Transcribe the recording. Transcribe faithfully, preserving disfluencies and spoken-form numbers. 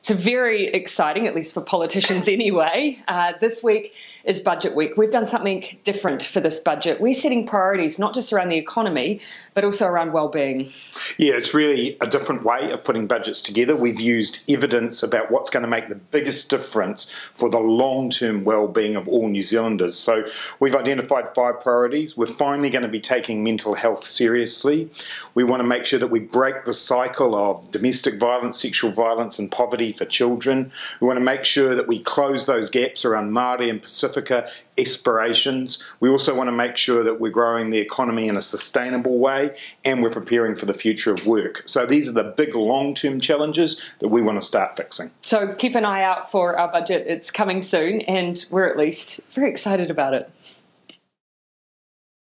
So very exciting, at least for politicians anyway. Uh, this week is Budget Week. We've done something different for this budget. We're setting priorities not just around the economy, but also around wellbeing. Yeah, it's really a different way of putting budgets together. We've used evidence about what's going to make the biggest difference for the long-term well-being of all New Zealanders. So we've identified five priorities. We're finally going to be taking mental health seriously. We want to make sure that we break the cycle of domestic violence, sexual violence and poverty for children. We want to make sure that we close those gaps around Māori and Pacifica aspirations. We also want to make sure that we're growing the economy in a sustainable way and we're preparing for the future of work. So these are the big long-term challenges that we want to start fixing. So keep an eye out for our budget. It's coming soon and we're at least very excited about it.